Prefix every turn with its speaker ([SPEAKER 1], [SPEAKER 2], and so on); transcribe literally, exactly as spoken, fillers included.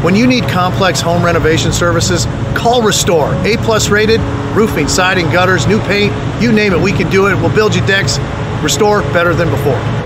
[SPEAKER 1] When you need complex home renovation services, call RESTOR. A plus rated, roofing, siding, gutters, new paint, you name it, we can do it. We'll build you decks. RESTOR, better than before.